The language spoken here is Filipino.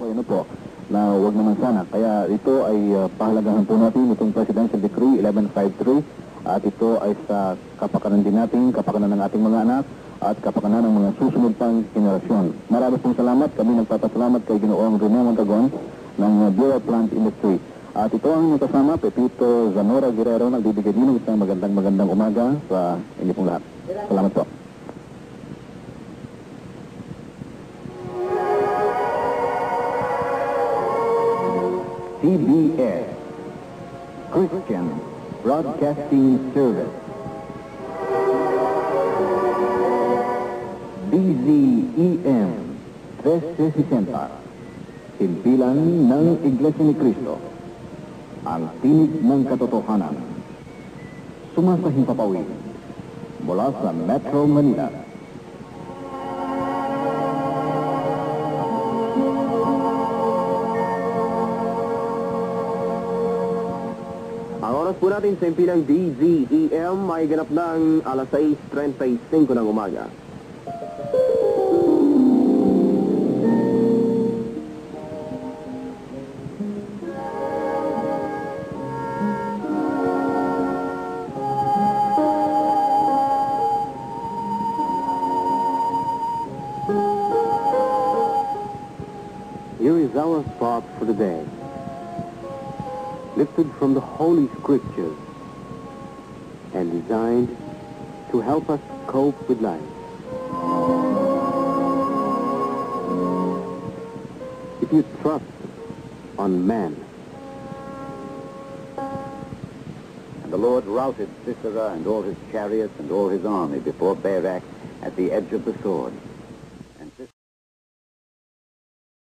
ano po, na wag naman sana. Kaya ito ay pahalagahan po natin itong Presidential Decree 1153 at ito ay sa kapakanan din natin, kapakanan ng ating mga anak at kapakanan ng mga susunod pang henerasyon. Maraming pong salamat. Kami nagpapasalamat kay Ginoong Rene Montagon ng Bureau of Plant Industry. At ito ang inyong kasama, Pepito Zamora Guerrero, nagbibigay din ng isang magandang umaga sa inyo pong lahat. Salamat po. CBS, Christian Broadcasting Service. DZEM 360, himpilan ng Iglesia ni Cristo, ang tinig ng katotohanan. Sumasahing papawid mula sa Metro Manila. Ang oras po natin sa impilang DZEM ay ganap ng alas 6:35 ng umaga. Here is our thought for the day, lifted from the Holy Scriptures and designed to help us cope with life. If you trust on man. And the Lord routed Sisera and all his chariots and all his army before Barak at the edge of the sword.